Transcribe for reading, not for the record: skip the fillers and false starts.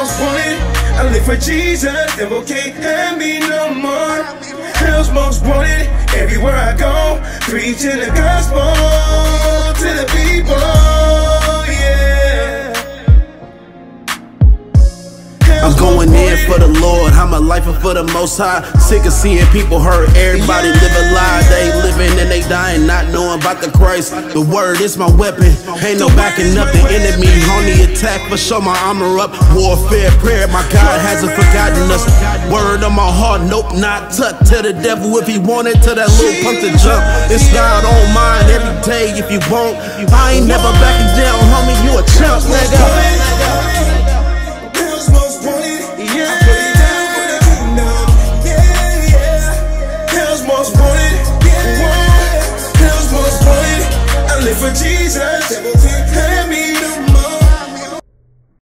most wanted. I live for Jesus, devil can't have me no more. Hell's most wanted, everywhere I go, preaching the gospel to the people, yeah. I'm going in for the Lord, I'm a lifer for the Most High. Sick of seeing people hurt, everybody live a lie. They living and they dying, not knowing about the Christ. The word is my weapon, ain't no backing up the enemy. On the attack, for sure my armor up. Warfare, prayer, my God hasn't forgotten us. Word on my heart, nope, not tucked. Tell the devil if he wanted, to that little punk to jump. It's God on mine every day if you want. I ain't never backing down, homie, you a chump, nigga.